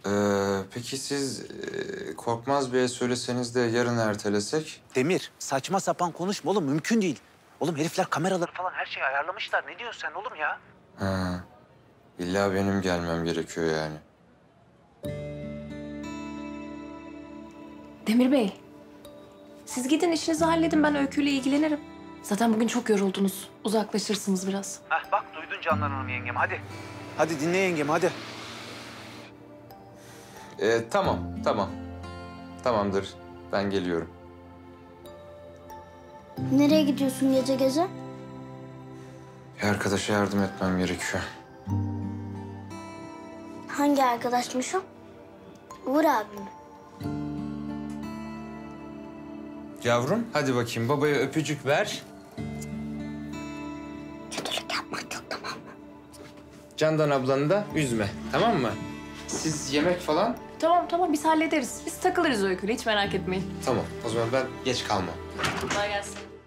Peki siz Korkmaz Bey'e söyleseniz de yarın ertelesek? Demir, saçma sapan konuşma oğlum. Mümkün değil. Oğlum herifler kameraları falan her şeyi ayarlamışlar. Ne diyorsun sen oğlum ya? Ha, illa benim gelmem gerekiyor yani. Demir Bey, siz gidin işinizi halledin, ben Öykü'yle ilgilenirim. Zaten bugün çok yoruldunuz. Uzaklaşırsınız biraz. Heh bak duydun Candan Hanım yengem hadi. Hadi dinle yengem hadi. Tamam. Tamamdır. Ben geliyorum. Nereye gidiyorsun gece gece? Bir arkadaşa yardım etmem gerekiyor. Hangi arkadaşmış o? Uğur abi mi? Yavrum, hadi bakayım babaya öpücük ver. Kötülük yapmak yok, tamam mı? Candan ablanı da üzme, tamam mı? Siz yemek falan? Tamam biz hallederiz. Biz takılırız Öykü'yle, hiç merak etmeyin. Tamam, o zaman ben geç kalmam. Kolay gelsin.